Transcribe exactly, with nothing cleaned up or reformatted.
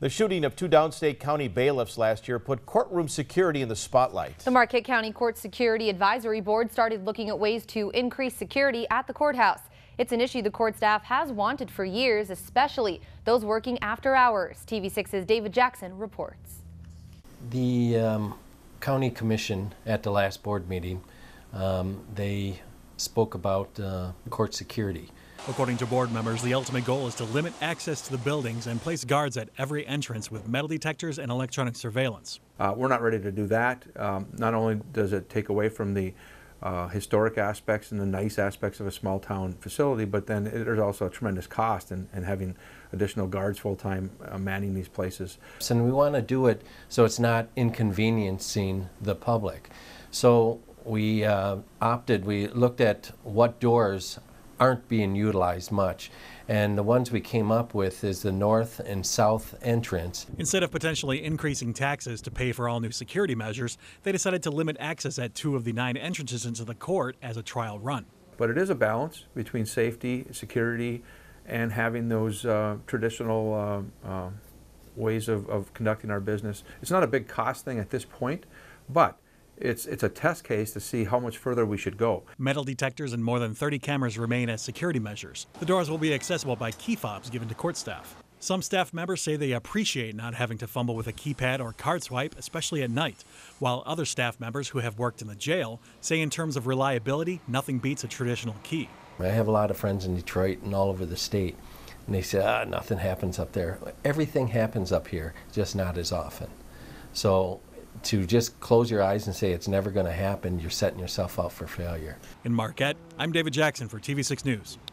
The shooting of two downstate county bailiffs last year put courtroom security in the spotlight. The Marquette County Court Security Advisory Board started looking at ways to increase security at the courthouse. It's an issue the court staff has wanted for years, especially those working after hours. T V six's David Jackson reports. The um, county commission at the last board meeting, um, they spoke about uh, court security. According to board members, the ultimate goal is to limit access to the buildings and place guards at every entrance with metal detectors and electronic surveillance. Uh, we're not ready to do that. Um, not only does it take away from the uh, historic aspects and the nice aspects of a small town facility, but then it, there's also a tremendous cost in, in having additional guards full-time uh, manning these places. And we want to do it so it's not inconveniencing the public. So we uh, opted, we looked at what doors aren't being utilized much, and the ones we came up with is the north and south entrance. Instead of potentially increasing taxes to pay for all new security measures, they decided to limit access at two of the nine entrances into the court as a trial run. But it is a balance between safety, security, and having those uh, traditional uh, uh, ways of, of conducting our business. It's not a big cost thing at this point, but It's, it's a test case to see how much further we should go. Metal detectors and more than thirty cameras remain as security measures. The doors will be accessible by key fobs given to court staff. Some staff members say they appreciate not having to fumble with a keypad or card swipe, especially at night, while other staff members who have worked in the jail say in terms of reliability, nothing beats a traditional key. I have a lot of friends in Detroit and all over the state, and they say, ah, nothing happens up there. Everything happens up here, just not as often. So to just close your eyes and say it's never going to happen, you're setting yourself up for failure. In Marquette, I'm David Jackson for T V six News.